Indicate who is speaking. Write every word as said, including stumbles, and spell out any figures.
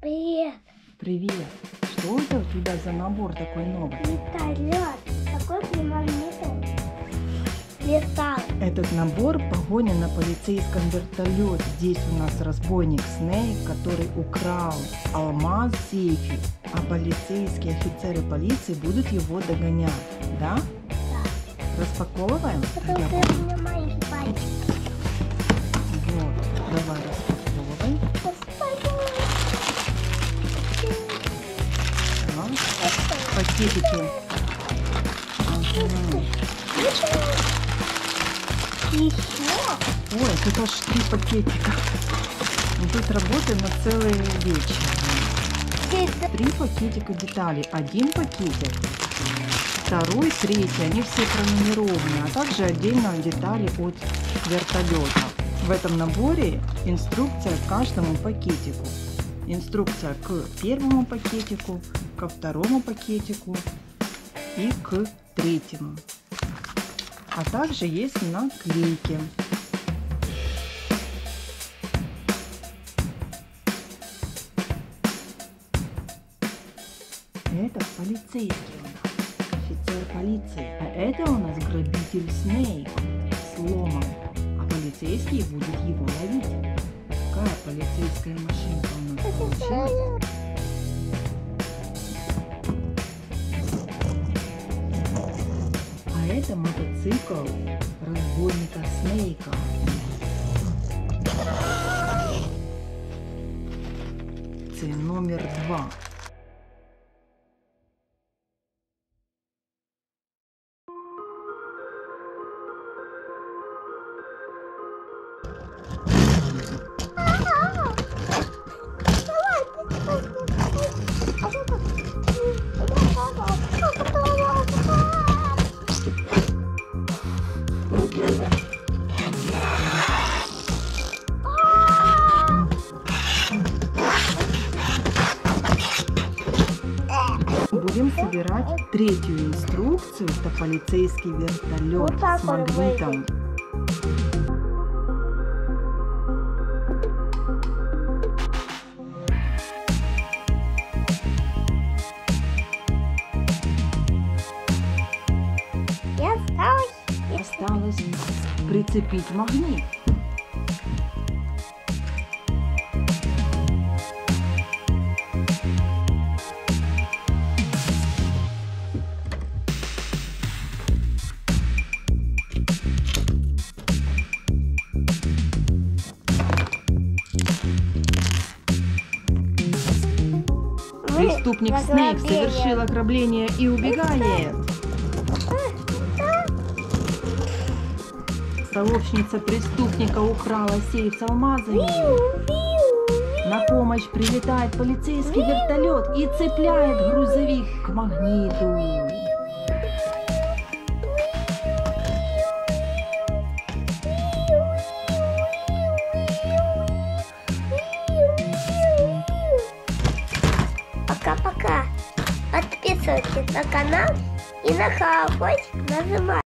Speaker 1: Привет.
Speaker 2: Привет! Что это у тебя за набор такой новый?
Speaker 1: Вертолет. Такой примагнитный. Летал.
Speaker 2: Этот набор — погоня на полицейском вертолете. Здесь у нас разбойник Снейк, который украл алмаз в сейфе, а полицейские офицеры полиции будут его догонять. Да?
Speaker 1: Да.
Speaker 2: Распаковываем?
Speaker 1: Только
Speaker 2: Я
Speaker 1: у
Speaker 2: помню.
Speaker 1: меня маленький пальчик.
Speaker 2: Вот, давай распаковывай. Так, пакетики. Ага.
Speaker 1: Еще?
Speaker 2: Ой, тут аж три пакетика. Мы тут работаем на целый вечер. Три пакетика деталей. Один пакетик, второй, третий, они все пронумерованы, а также отдельно детали от вертолета. В этом наборе инструкция к каждому пакетику. Инструкция к первому пакетику, ко второму пакетику и к третьему. А также есть наклейки. Это полицейский у нас, офицер полиции. А это у нас грабитель Снейк с ломом. А полицейский будет его ловить. Какая полицейская машинка у нас получилась? А это мотоцикл разбойника Снейка. Цель номер два. Будем собирать третью инструкцию. Это полицейский вертолет
Speaker 1: Вот так
Speaker 2: с
Speaker 1: он
Speaker 2: магнитом.
Speaker 1: И осталось.
Speaker 2: Осталось прицепить магнит. Преступник Снейк совершил ограбление и убегает. Сообщница преступника украла сейф с алмазами. На помощь прилетает полицейский вертолет и цепляет грузовик к магниту.
Speaker 1: Пока-пока. Подписывайтесь на канал и на колокольчик нажимайте.